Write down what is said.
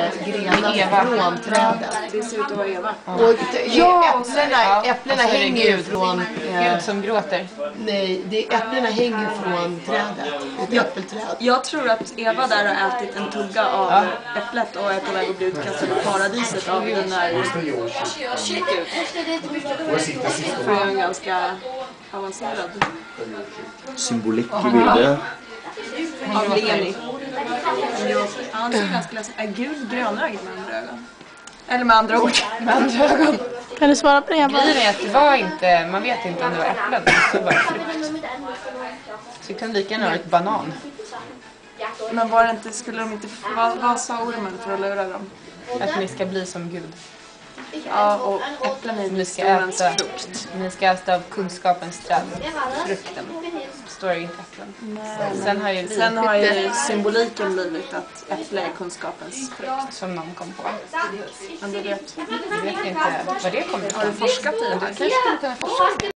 grenar från trädet. Det ser ut att vara Eva. Och äpplena hänger ju från... Gud som gråter. Nej, äpplena hänger från trädet. Ett äppelträd. Jag tror att Eva där har ätit en tugga av äpplet och är på väg att bli utkastad i paradiset av den där. För jag är en ganska avancerad Symbolik i bilden. av Leni. Han ser ganska ledsen. Är gud grönögd med andra ögon? Eller med andra ord. Med andra ögon. Kan du svara på det? Grejen är att det var inte, man vet inte om det var äpplen, det var frukt. Så det kan lika gärna vara ett banan. Men var det inte, skulle de inte, vad sa ormen för att lura dem? Att ni ska bli som Gud. Ja, och äpplen är Ni ska storens äta frukt. Ni ska äta av kunskapens träd. Frukten. Står det inte äpplen. Nej. Sen har ju symboliken blivit att äpple är kunskapens frukt. Som någon kom på. Men du vet Jag vet inte vad det kommer ifrån. Har du forskat i det här? Du kanske skulle kunna forska.